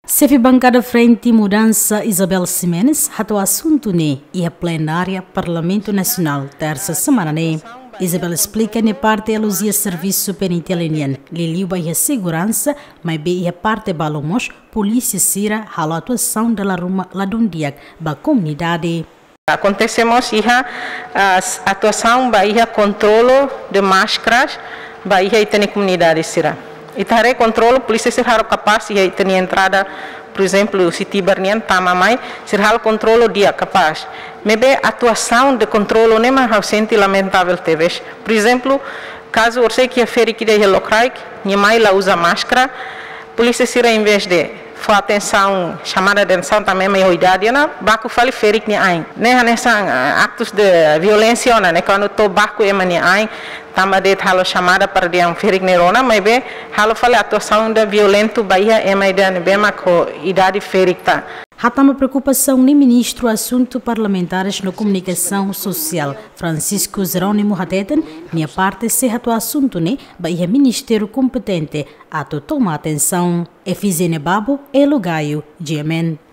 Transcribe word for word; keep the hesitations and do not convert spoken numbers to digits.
Chefe bancada frente mudança Isabel Ximenes hato assunto ne e a plenária Parlamento Nacional terça semana ne. Isabel explica ne parte alusia serviço penitenciário, liliu a segurança, mas be a parte balomos polícia sira halo atuação da ruma ladundiak ba comunidade. Acontecemos iha a atuação ba iha controlo de máscaras ba iha itene comunidade sira. Itare controlo polícia ser haro capaz iha itene entrada, por exemplo, se tibernian tamamai ser halo controlo dia capaz. Mebe atuação de controlo nem mais ausente lamentável teves. Por exemplo, caso você que a feri que de locrai, minha mãe lá usa máscara, polícia sira em vez de for atenção, chamada de atenção também meio idade, na baco fale ferik ni ai. Né, nessa atos de violência, né, quando to baco é mani ai, tama de halo chamada para dia ferik nerona, mas be halo fale atuação de violento bahia é mais de bema com idade ferik tá. Hatama preocupação nem ministro assunto parlamentares na comunicação social Francisco Jerônimo Hateten, minha parte se hato assunto ne bahia ministério competente a toma atenção. Efizene Babo, Elogaio, G M N.